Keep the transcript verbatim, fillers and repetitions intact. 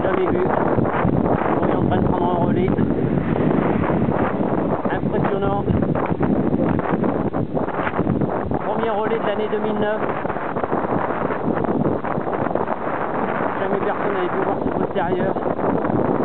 jamais vu. On est en train de prendre un relais. Impressionnant. Premier relais de l'année deux mille neuf. Jamais personne n'avait pu voir ce postérieur.